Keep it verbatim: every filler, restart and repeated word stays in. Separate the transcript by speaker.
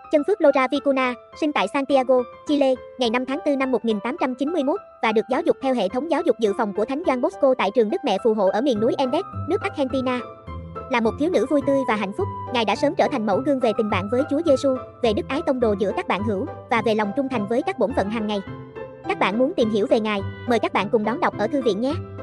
Speaker 1: Chân Phước Lora Vicuna, sinh tại Santiago, Chile, ngày năm tháng tư năm một nghìn tám trăm chín mươi mốt và được giáo dục theo hệ thống giáo dục dự phòng của Thánh Gioan Bosco tại trường Đức Mẹ Phù Hộ ở miền núi Andes, nước Argentina. Là một thiếu nữ vui tươi và hạnh phúc, Ngài đã sớm trở thành mẫu gương về tình bạn với Chúa Giêsu, về đức ái tông đồ giữa các bạn hữu và về lòng trung thành với các bổn phận hàng ngày. Các bạn muốn tìm hiểu về Ngài, mời các bạn cùng đón đọc ở thư viện nhé.